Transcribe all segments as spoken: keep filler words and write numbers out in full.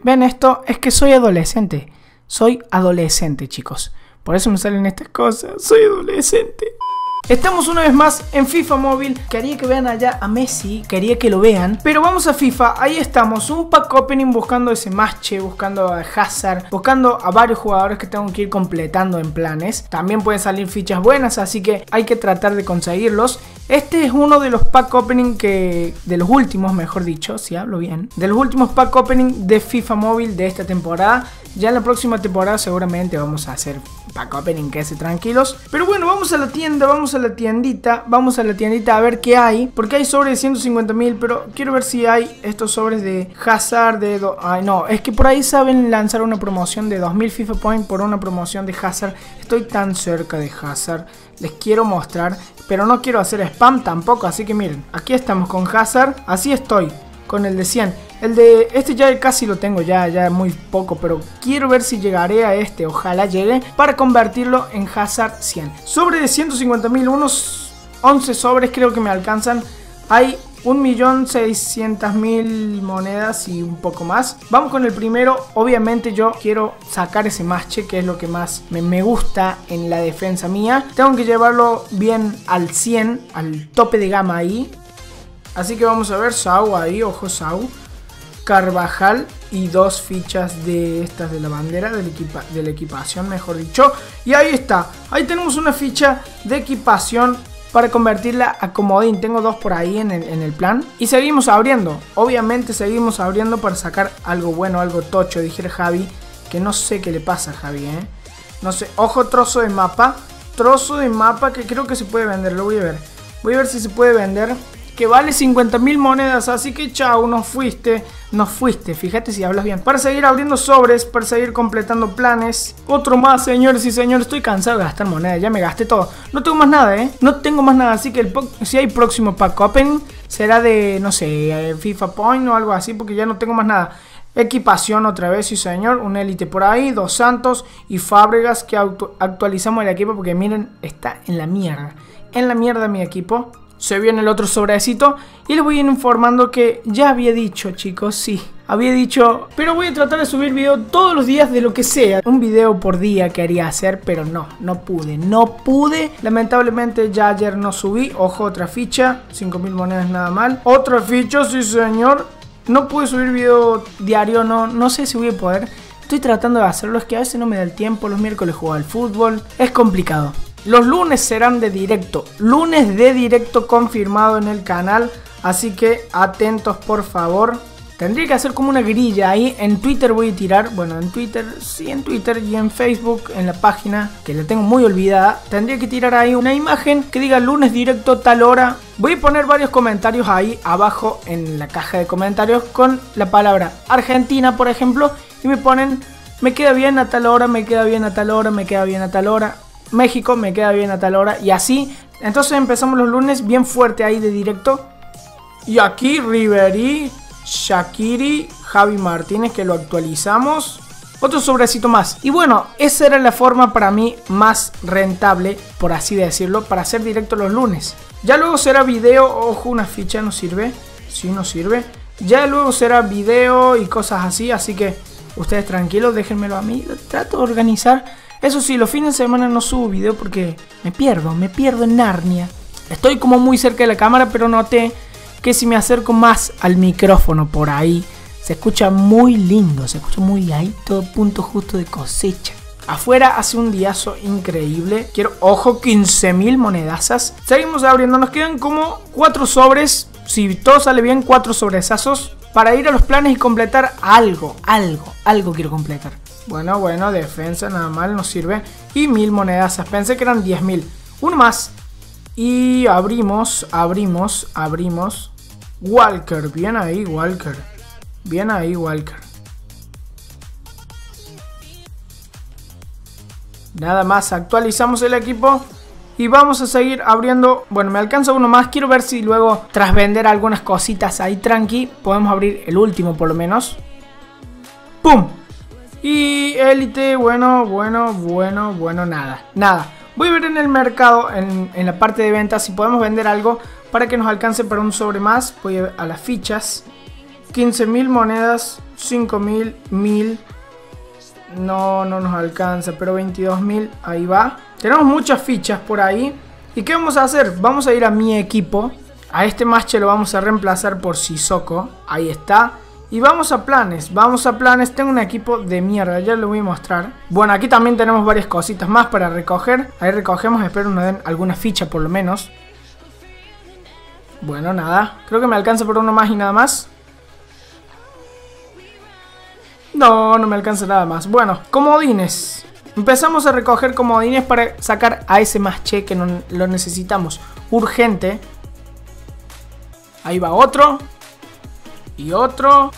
¿Ven esto? Es que soy adolescente. Soy adolescente, chicos. Por eso me salen estas cosas. Soy adolescente. Estamos una vez más en FIFA Móvil. Quería que vean allá a Messi, quería que lo vean. Pero vamos a FIFA, ahí estamos. Un pack opening buscando ese Mache, buscando a Hazard, buscando a varios jugadores que tengo que ir completando en planes. También pueden salir fichas buenas, así que hay que tratar de conseguirlos. Este es uno de los pack opening que... de los últimos, mejor dicho, si hablo bien. De los últimos pack opening de FIFA Móvil de esta temporada. Ya en la próxima temporada seguramente vamos a hacer pack opening, quédense tranquilos. Pero bueno, vamos a la tienda, vamos a la tiendita, vamos a la tiendita a ver qué hay. Porque hay sobres de ciento cincuenta mil, pero quiero ver si hay estos sobres de Hazard, de... Do... Ay, no, es que por ahí saben lanzar una promoción de dos mil FIFA Point por una promoción de Hazard. Estoy tan cerca de Hazard, les quiero mostrar, pero no quiero hacer spam tampoco, así que miren, aquí estamos con Hazard, así estoy, con el de cien. El de este ya casi lo tengo, ya, ya muy poco, pero quiero ver si llegaré a este, ojalá llegue, para convertirlo en Hazard cien. Sobre de ciento cincuenta mil, unos once sobres creo que me alcanzan. Hay un millón seiscientas mil monedas y un poco más. Vamos con el primero. Obviamente yo quiero sacar ese Mache, que es lo que más me, me gusta en la defensa mía. Tengo que llevarlo bien al cien, al tope de gama ahí. Así que vamos a ver, Sau ahí, ojo Sau. Carvajal y dos fichas de estas de la bandera, de la, equipa de la equipación, mejor dicho. Y ahí está, ahí tenemos una ficha de equipación para convertirla a comodín. Tengo dos por ahí en el, en el plan. Y seguimos abriendo, obviamente seguimos abriendo para sacar algo bueno, algo tocho, dijera Javi. Que no sé qué le pasa a Javi, eh. No sé, ojo, trozo de mapa. Trozo de mapa que creo que se puede vender, lo voy a ver. Voy a ver si se puede vender. Que vale cincuenta mil monedas, así que chao, nos fuiste, nos fuiste, fíjate si hablas bien. Para seguir abriendo sobres, para seguir completando planes. Otro más, señores y señores, estoy cansado de gastar monedas, ya me gasté todo. No tengo más nada, eh, no tengo más nada, así que el si hay próximo pack opening será de, no sé, FIFA Point o algo así, porque ya no tengo más nada. Equipación otra vez, sí señor, un élite por ahí, dos Santos y Fábregas que actualizamos el equipo porque miren, está en la mierda, en la mierda mi equipo. Se viene el otro sobrecito y les voy a ir informando que ya había dicho, chicos, sí, había dicho, pero voy a tratar de subir video todos los días de lo que sea. Un video por día quería hacer, pero no, no pude, no pude. Lamentablemente ya ayer no subí. Ojo, otra ficha, cinco mil monedas nada mal. Otra ficha, sí señor. No pude subir video diario, no, no sé si voy a poder. Estoy tratando de hacerlo, es que a veces no me da el tiempo. Los miércoles juego al fútbol, es complicado. Los lunes serán de directo, lunes de directo confirmado en el canal, así que atentos por favor. Tendría que hacer como una grilla ahí, en Twitter voy a tirar, bueno en Twitter, sí en Twitter y en Facebook, en la página, que la tengo muy olvidada. Tendría que tirar ahí una imagen que diga lunes directo tal hora. Voy a poner varios comentarios ahí abajo en la caja de comentarios con la palabra Argentina por ejemplo. Y me ponen, me queda bien a tal hora, me queda bien a tal hora, me queda bien a tal hora. México me queda bien a tal hora y así. Entonces empezamos los lunes bien fuerte ahí de directo. Y aquí Ribery, Shaqiri, Javi Martínez que lo actualizamos. Otro sobrecito más. Y bueno, esa era la forma para mí más rentable, por así decirlo, para hacer directo los lunes. Ya luego será video, ojo, una ficha no sirve. Sí, no sirve. Ya luego será video y cosas así, así que ustedes tranquilos, déjenmelo a mí, lo trato de organizar. Eso sí, los fines de semana no subo video porque me pierdo, me pierdo en Narnia. Estoy como muy cerca de la cámara, pero noté que si me acerco más al micrófono por ahí, se escucha muy lindo, se escucha muy ahí, todo punto justo de cosecha. Afuera hace un diazo increíble. Quiero, ojo, quince mil monedazas. Seguimos abriendo, nos quedan como cuatro sobres. Si todo sale bien, cuatro sobresazos para ir a los planes y completar algo, algo, algo quiero completar. Bueno, bueno, defensa nada mal, nos sirve. Y mil monedas, pensé que eran diez mil. Uno más. Y abrimos, abrimos, abrimos. Walker, bien ahí Walker. Bien ahí Walker. Nada más, actualizamos el equipo. Y vamos a seguir abriendo. Bueno, me alcanza uno más. Quiero ver si luego, tras vender algunas cositas ahí tranqui, podemos abrir el último por lo menos. ¡Pum! Y élite, bueno, bueno, bueno, bueno, nada, nada. Voy a ver en el mercado, en, en la parte de ventas, si podemos vender algo para que nos alcance para un sobre más. Voy a, a las fichas. quince mil monedas cinco mil, mil. No, no nos alcanza, pero veintidós mil, ahí va. Tenemos muchas fichas por ahí. ¿Y qué vamos a hacer? Vamos a ir a mi equipo. A este Masche lo vamos a reemplazar por Sissoko. Ahí está. Y vamos a planes, vamos a planes. Tengo un equipo de mierda, ya lo voy a mostrar. Bueno, aquí también tenemos varias cositas más para recoger. Ahí recogemos, espero nos den alguna ficha por lo menos. Bueno, nada, creo que me alcanza por uno más y nada más. No, no me alcanza nada más. Bueno, comodines. Empezamos a recoger comodines para sacar a ese Masche que no, lo necesitamos urgente. Ahí va otro. Y otro.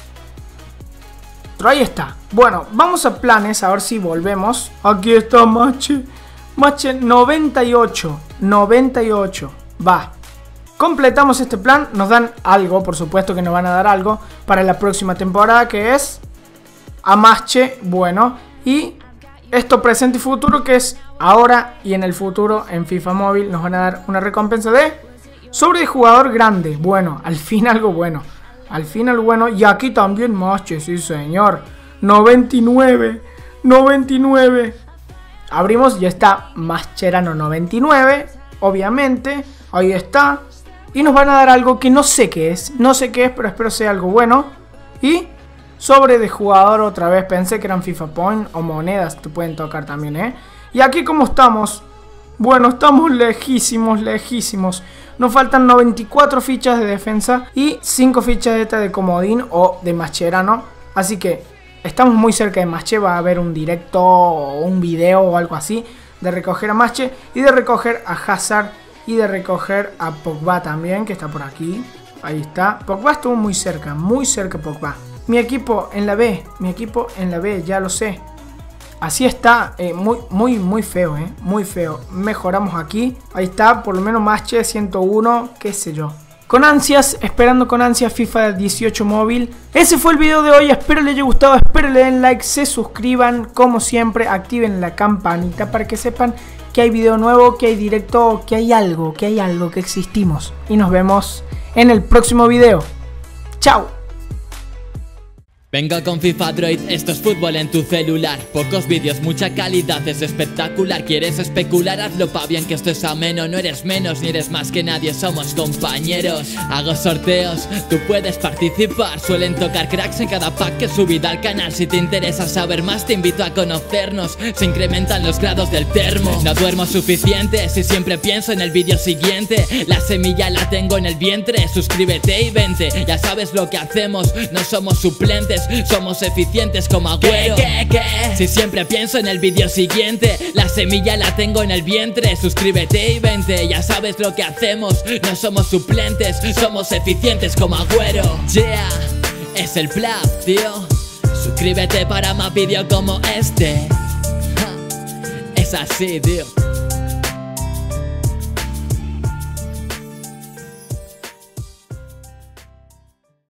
Otro, ahí está. Bueno, vamos a planes, a ver si volvemos. Aquí está Masche. Masche noventa y ocho. noventa y ocho. Va. Completamos este plan. Nos dan algo, por supuesto que nos van a dar algo para la próxima temporada, que es a Masche. Bueno, y esto presente y futuro, que es ahora y en el futuro en FIFA Móvil. Nos van a dar una recompensa de sobre jugador grande. Bueno, al fin algo bueno. Al fin algo bueno. Y aquí también Masche, sí señor. noventa y nueve. noventa y nueve. Abrimos, ya está Mascherano noventa y nueve. Obviamente. Ahí está. Y nos van a dar algo que no sé qué es. No sé qué es, pero espero sea algo bueno. Y sobre de jugador otra vez. Pensé que eran FIFA Point o monedas. Te pueden tocar también, ¿eh? Y aquí como estamos. Bueno, estamos lejísimos, lejísimos. Nos faltan noventa y cuatro fichas de defensa y cinco fichas de esta de comodín o de Mascherano. Así que estamos muy cerca de Masche. Va a haber un directo o un video o algo así de recoger a Masche y de recoger a Hazard y de recoger a Pogba también, que está por aquí. Ahí está. Pogba estuvo muy cerca, muy cerca Pogba. Mi equipo en la B, mi equipo en la B, ya lo sé. Así está, eh, muy, muy, muy feo, eh, muy feo. Mejoramos aquí, ahí está, por lo menos Masche ciento uno, qué sé yo. Con ansias, esperando con ansias FIFA dieciocho móvil. Ese fue el video de hoy, espero les haya gustado, espero le den like, se suscriban, como siempre, activen la campanita para que sepan que hay video nuevo, que hay directo, que hay algo, que hay algo, que existimos. Y nos vemos en el próximo video. ¡Chao! Venga con FIFA Droid, esto es fútbol en tu celular. Pocos vídeos, mucha calidad, es espectacular. ¿Quieres especular? Hazlo pa' bien que esto es ameno. No eres menos ni eres más que nadie, somos compañeros. Hago sorteos, tú puedes participar. Suelen tocar cracks en cada pack que he subido al canal. Si te interesa saber más te invito a conocernos. Se incrementan los grados del termo. No duermo suficiente, si siempre pienso en el vídeo siguiente. La semilla la tengo en el vientre, suscríbete y vente. Ya sabes lo que hacemos, no somos suplentes. Somos eficientes como Agüero. ¿Qué, qué, qué? Si siempre pienso en el vídeo siguiente. La semilla la tengo en el vientre. Suscríbete y vente. Ya sabes lo que hacemos. No somos suplentes. Somos eficientes como Agüero. Yeah, es el plan, tío. Suscríbete para más vídeos como este. Es así, tío.